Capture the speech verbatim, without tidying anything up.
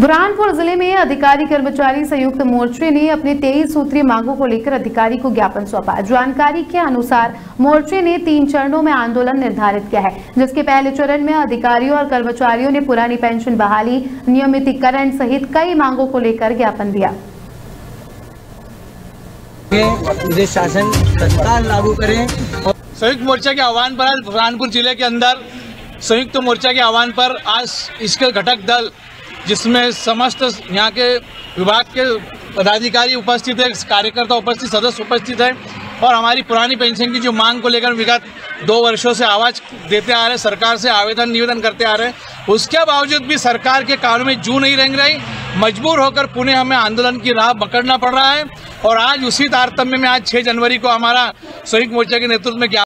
बुरहानपुर जिले में अधिकारी कर्मचारी संयुक्त मोर्चे ने अपने तेईस सूत्रीय मांगों को लेकर अधिकारी को ज्ञापन सौंपा। जानकारी के अनुसार मोर्चे ने तीन चरणों में आंदोलन निर्धारित किया है, जिसके पहले चरण में अधिकारियों और कर्मचारियों ने पुरानी पेंशन बहाली, नियमितीकरण सहित कई मांगों को लेकर ज्ञापन दिया। शासन तत्काल लागू करें। संयुक्त मोर्चा के आह्वान पर आज बुरहानपुर जिले के अंदर संयुक्त मोर्चा के आह्वान पर आज इसके घटक दल, जिसमें समस्त यहाँ के विभाग के पदाधिकारी उपस्थित है, कार्यकर्ता उपस्थित, सदस्य उपस्थित है और हमारी पुरानी पेंशन की जो मांग को लेकर विगत दो वर्षों से आवाज देते आ रहे, सरकार से आवेदन निवेदन करते आ रहे हैं। उसके बावजूद भी सरकार के कानों में जू नहीं रेंग रही। मजबूर होकर पुणे हमें आंदोलन की राह पकड़ना पड़ रहा है और आज उसी तारतम्य में आज छह जनवरी को हमारा संयुक्त मोर्चा के नेतृत्व में